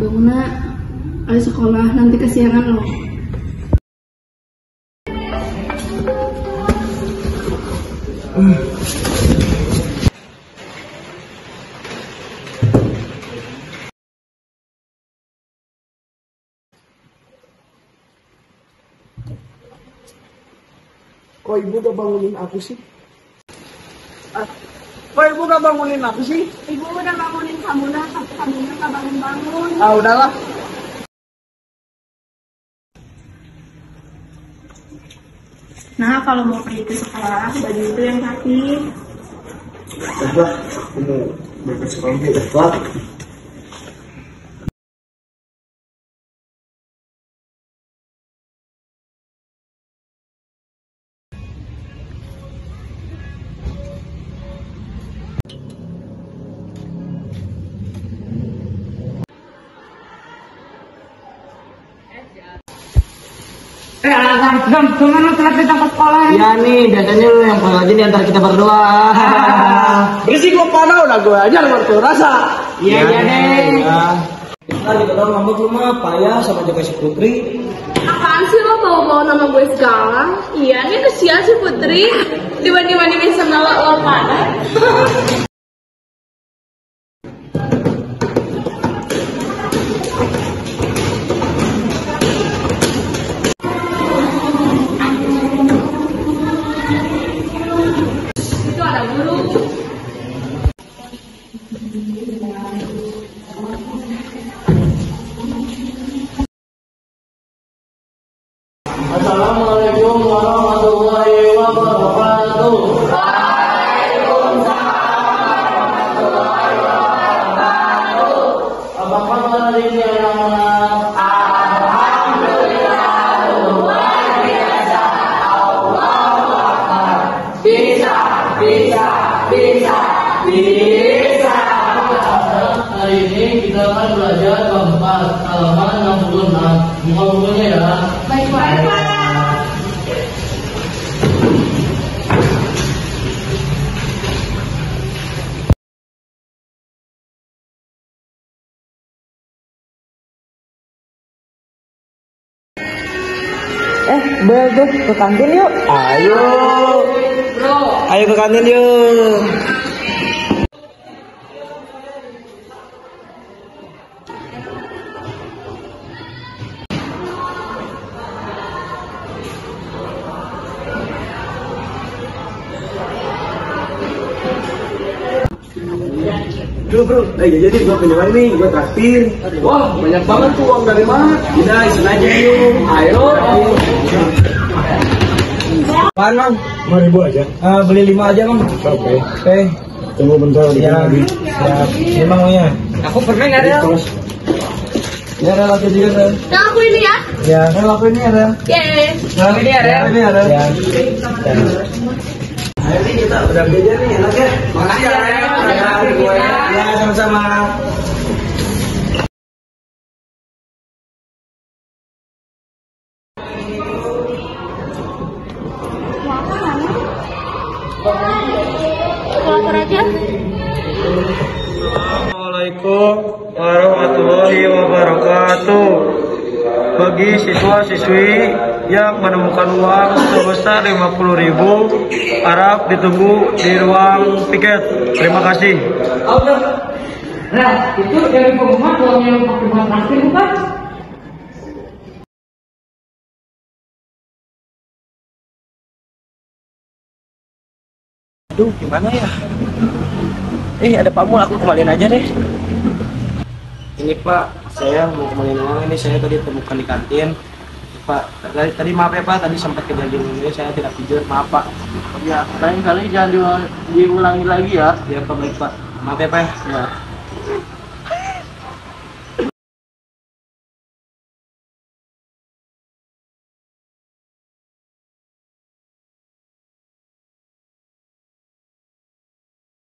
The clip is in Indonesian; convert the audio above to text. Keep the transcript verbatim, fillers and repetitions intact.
Tunggu ayo sekolah nanti kesiangan loh. Hmm. Kok ibu gak bangunin aku sih? Ah, kok ibu gak bangunin aku sih? Ibu udah bangunin kamu lah, tapi kamu gak bangun-bangun. Ah, udahlah. Nah, kalau mau pergi ke sekolah, baju itu yang rapi. Udah, kamu berangkat sekolah udah telat. Eh, Gam, Gam, gimana telat datang ke sekolah? Iya nih, biasanya lu yang paling rajin diantara kita berdua. Berisik lu panau lah gue ajar waktu rasa. Iya, iya deh. Kita di kedua ngambek lu mah Payah sama jaga si Putri. Apaan sih lo bawa-bawa nama gue segala? Iya nih kesian si Putri, dibanding-bandingin sama lo, lo mana? Itu ada guru. Assalamualaikum warahmatullahi wabarakatuh. Waalaikumsalam warahmatullahi wabarakatuh. Apa kabar hari ini anak-anak? Alhamdulillah luar biasa. Allahu Akbar. Bisa, bisa, bisa, bisa. Hari ini kita akan belajar keempat halaman enam puluh enam. Buka bukunya ya. Baik, baik, Pak. Eh, Bel, Bel, ke kantin yuk. Ayo. Bro. Ayo ke kantin yuk. Bro bro, eh jadi gue punya uang nih, gue traktir. Wah banyak banget tuh uang dari mana? Udah isen aja yuk. Ayo. Apaan, Mang? Lima ribu aja. Ah, beli lima aja, Mang. Oke. Oke. Tunggu bentar. Ya, lagi. siap. Ini Mangnya. Aku pernah nggak ada? Terus. Ya, ada lagi juga, Rel. Yang aku ini ya. Ya, Rel, aku ini ada. Yeay. Rel, ini ada. Ini ada. Ya. Nah ini kita udah beda nih, enak ya? Makasih ya. Ya, sama-sama. Lapor aja. Assalamualaikum warahmatullahi wabarakatuh. Bagi siswa-siswi yang menemukan uang sebesar lima puluh ribu, harap ditunggu di ruang piket. Terima kasih. Nah, itu dari pengumuman uang yang pakai buat traktir bukan? Aduh, gimana ya? Eh, ada Pak Mul, aku kembaliin aja deh. Ini Pak, saya mau kembaliin uang ini, saya tadi temukan di kantin. Pak, tadi, tadi maaf ya Pak, tadi sempat kejadian ini, saya tidak jujur, maaf Pak. Ya, lain kali jangan diulangi lagi ya. Ya Pak, baik Pak. Maaf ya Pak. Ya.